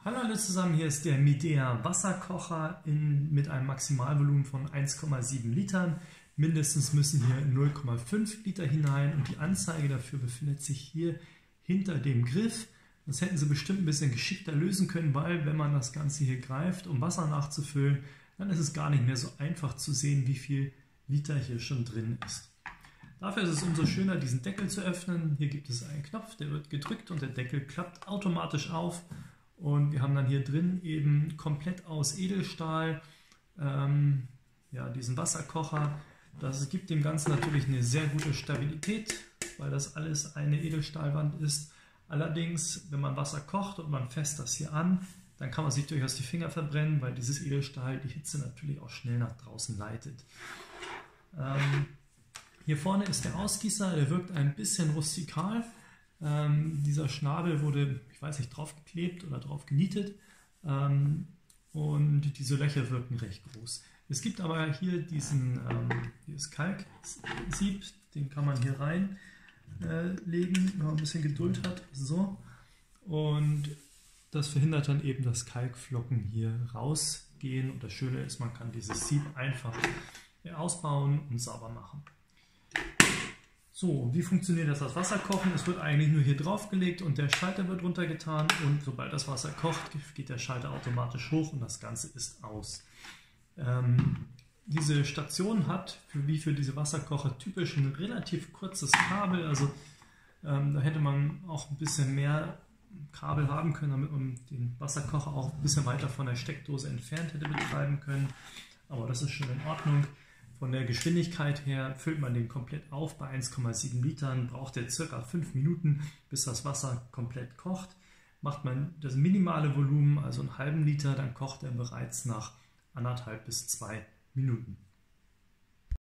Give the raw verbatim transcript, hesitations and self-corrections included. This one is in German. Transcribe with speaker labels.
Speaker 1: Hallo alle zusammen, hier ist der Midea Wasserkocher in, mit einem Maximalvolumen von eins Komma sieben Litern. Mindestens müssen hier null Komma fünf Liter hinein und die Anzeige dafür befindet sich hier hinter dem Griff. Das hätten Sie bestimmt ein bisschen geschickter lösen können, weil wenn man das Ganze hier greift, um Wasser nachzufüllen, dann ist es gar nicht mehr so einfach zu sehen, wie viel Liter hier schon drin ist. Dafür ist es umso schöner, diesen Deckel zu öffnen. Hier gibt es einen Knopf, der wird gedrückt und der Deckel klappt automatisch auf. Und wir haben dann hier drin eben komplett aus Edelstahl ähm, ja, diesen Wasserkocher. Das gibt dem Ganzen natürlich eine sehr gute Stabilität, weil das alles eine Edelstahlwand ist. Allerdings, wenn man Wasser kocht und man fässt das hier an, dann kann man sich durchaus die Finger verbrennen, weil dieses Edelstahl die Hitze natürlich auch schnell nach draußen leitet. Ähm, hier vorne ist der Ausgießer, der wirkt ein bisschen rustikal. Ähm, dieser Schnabel wurde, ich weiß nicht, draufgeklebt oder drauf genietet ähm, und diese Löcher wirken recht groß. Es gibt aber hier diesen ähm, dieses Kalksieb, den kann man hier reinlegen, äh, wenn man ein bisschen Geduld hat. So. Und das verhindert dann eben, dass Kalkflocken hier rausgehen. Und das Schöne ist, man kann dieses Sieb einfach ausbauen und sauber machen. So, wie funktioniert das, das Wasserkochen? Es wird eigentlich nur hier drauf gelegt und der Schalter wird runtergetan und sobald das Wasser kocht, geht der Schalter automatisch hoch und das Ganze ist aus. Ähm, diese Station hat, für, wie für diese Wasserkocher, typisch ein relativ kurzes Kabel, also ähm, da hätte man auch ein bisschen mehr Kabel haben können, damit man den Wasserkocher auch ein bisschen weiter von der Steckdose entfernt hätte betreiben können, aber das ist schon in Ordnung. Von der Geschwindigkeit her füllt man den komplett auf. Bei eins Komma sieben Litern braucht er circa fünf Minuten, bis das Wasser komplett kocht. Macht man das minimale Volumen, also einen halben Liter, dann kocht er bereits nach anderthalb bis zwei Minuten.